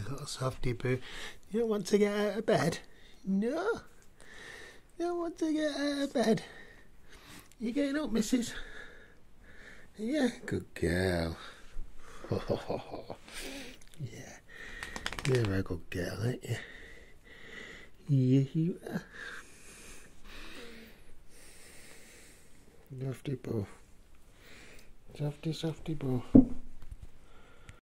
little softy boo. You don't want to get out of bed? No. You don't want to get out of bed? You getting up, missus? Yeah, good girl. Yeah, you're a good girl, aren't you? Yeah, you are. Softy boo. Softy boo.